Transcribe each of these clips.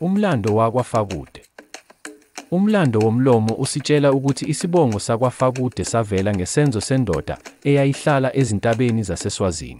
Umlando wakwa-Fakude. Umlando womlomo usitshela ukuthi isibongo sakwa-Fakude savela ngesenzo sendoda eyayihlala ezintabeni zaseSwazini.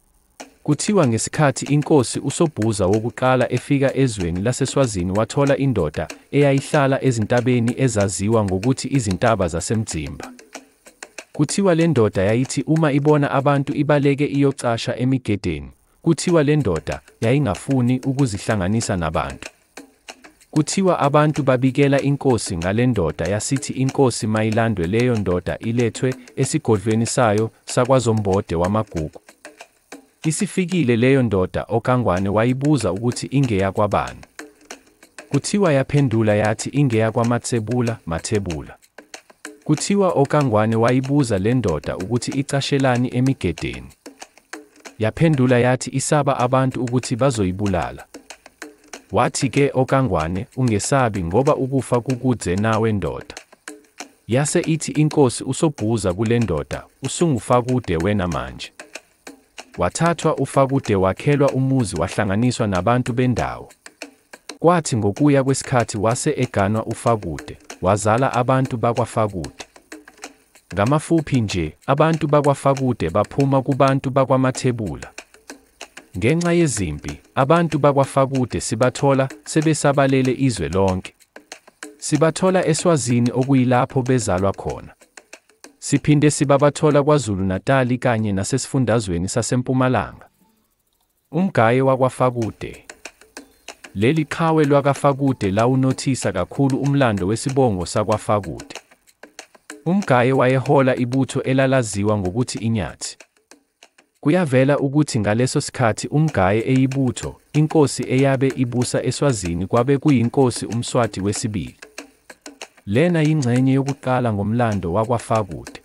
Kuthiwa ngesikhathi inkosi uSobhuza wokuqala efika ezweni laseSwazini wathola indoda eyayihlala ezintabeni ezaziwa ngokuthi izintaba zaseMdzimba. Kuthiwa le ndoda yayithi uma ibona abantu ibaleke iyocasha emigedeni, kuthiwa le ndoda yayingafuni ukuzihlanganisa nabantu. Kuthiwa abantu babikela inkosi ngale ndoda yasithi inkosi mayilandwe leyo ndoda ilethwe esigodlweni sayo sakwaZombode wamagugu. Isifikile leyo ndoda okangwane wayibuza ukuthi ingeyakwabani. Kuthiwa yaphendula yathi ingeyakwaMathebula Mathebula. Kuthiwa okangwane wayibuza le ndoda ukuthi icashelani emigedeni. Yaphendula yathi isaba abantu ukuthi bazoyibulala. Wathi-ke okangwane, ungesabi ngoba ukufa kukuze nawe ndoda. Yase ithi inkosi uSobhuza kule ndoda, usunguFakude wena manje. Wathathwa uFakude wakhelwa umuzi wahlanganiswa nabantu bendawo. Kwathi ngokuya kwesikhathi wase eganwa uFakude, wazala abantu bakwaFakude. Ngamafuphi nje, abantu bakwaFakude baphuma kubantu bakwaMathebula. Ngenxa yezimpi, abantu bakwaFakude sibathola sebesabalele izwe lonke. Sibathola eSwazini okuyilapho bezalwa khona. Siphinde sibabathola KwaZulu-Natali kanye nasesifundazweni saseMpumalanga. Umgaye wakwaFakude. Leli qhawe lwakaFakude lawunothisa kakhulu umlando wesibongo sakwaFakude. Umgaye wayehola ibutho elalaziwa ngokuthi iNyathi. Kuyavela ukuthi ngaleso sikhathi umgaye eyibutho, inkosi eyabe ibusa eSwazini kwabe kuyinkosi uMswati wesibili. Lena yingxenye yokuqala ngomlando wakwaFakude.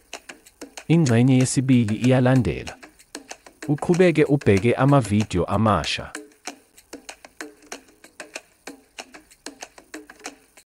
Ingxenye yesibili iyalandela. Uqhubeke ubheke amavidiyo amasha.